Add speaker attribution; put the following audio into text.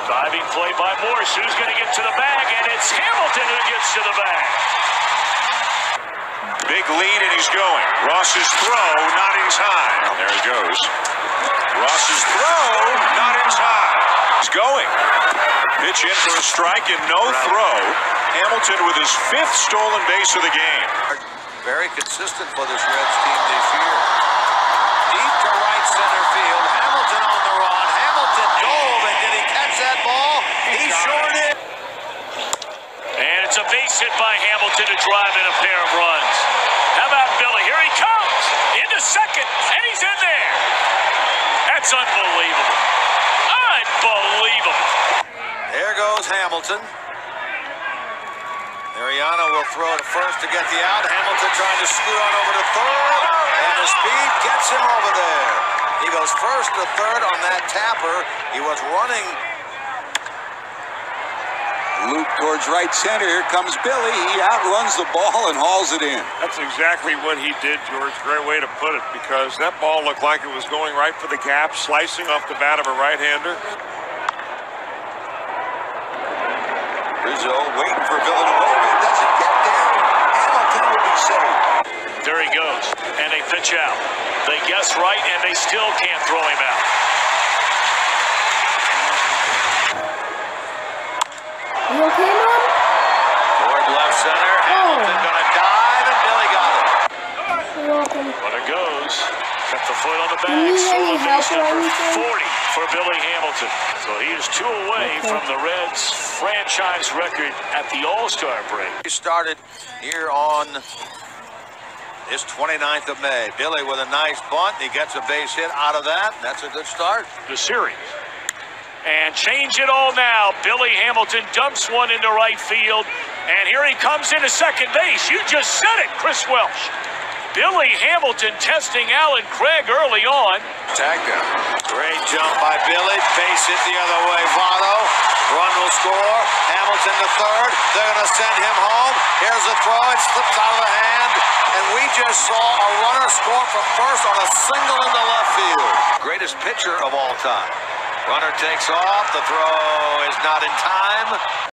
Speaker 1: Diving play by Morse. Who's going to get to the bag? And it's Hamilton who gets to the bag.
Speaker 2: Big lead, and he's going. Ross's throw, not in time. There he goes. Ross's throw, not in time. He's going. Pitch in for a strike and no throw. Hamilton with his 5th stolen base of the game.
Speaker 3: Very consistent for this Reds team this year. Deep to right center field. Hamilton on the run. Hamilton dove, and did he catch that ball? He sure did.
Speaker 1: And it's a base hit by Hamilton to drive in a pair of runs. How about Billy? Here he comes into second, and he's in there. That's unbelievable. Unbelievable.
Speaker 3: There goes Hamilton. Ariano will throw to first to get the out. Hamilton trying to scoot on over to third, and the speed gets him over there. He goes first to third on that tapper. He was running.
Speaker 4: Loop towards right center. Here comes Billy. He outruns the ball and hauls it in.
Speaker 5: That's exactly what he did, George. Great way to put it, because that ball looked like it was going right for the gap, slicing off the bat of a right-hander.
Speaker 4: Rizzo waiting for Villanova. It doesn't get there. Hamilton will be safe.
Speaker 1: There he goes, and they pitch out. They guess right, and they still can't throw him out.
Speaker 6: You okay, Mom?
Speaker 3: Toward left center. Hamilton gonna dive, and Billy got it.
Speaker 6: You're welcome.
Speaker 1: But it goes. Got the foot on the
Speaker 6: Do
Speaker 1: bag.
Speaker 6: you need any
Speaker 1: Stolen
Speaker 6: help
Speaker 1: base
Speaker 6: or
Speaker 1: number
Speaker 6: anything?
Speaker 1: 40 for Billy Hamilton. So he is 2 away from the Reds' franchise record at the All-Star break.
Speaker 3: He started here on this 29th of May. Billy with a nice bunt. He gets a base hit out of that. That's a good start.
Speaker 1: The series. And change it all now. Billy Hamilton dumps one into right field. And here he comes into second base. You just said it, Chris Welsh. Billy Hamilton testing Alan Craig early on.
Speaker 3: Tag down. Great jump by Billy. Base hit the other way. Votto. Run will score. Hamilton to third. They're going to send him home. Here's the throw. It slips out of the hand. And we just saw a runner score from first on a single into left field. Greatest pitcher of all time. Runner takes off. The throw is not in time.